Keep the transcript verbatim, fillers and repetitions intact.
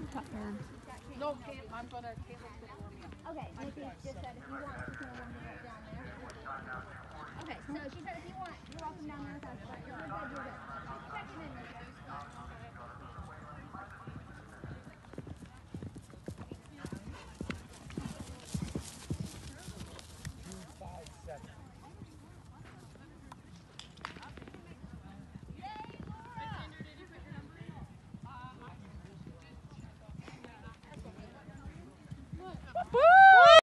No, Kate, I'm gonna take it to warm you up. Okay, Nikki just said if you want, she's gonna warm you up down there. Okay, so she said if you want, you're welcome down there with us, but if you're good, you're good. Check it in, Nikki.